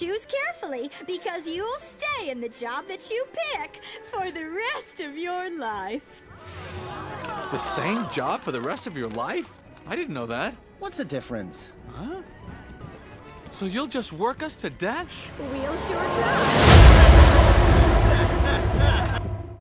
choose carefully, because you'll stay in the job that you pick for the rest of your life. The same job for the rest of your life? I didn't know that. What's the difference? Huh? So you'll just work us to death? We'll sure try.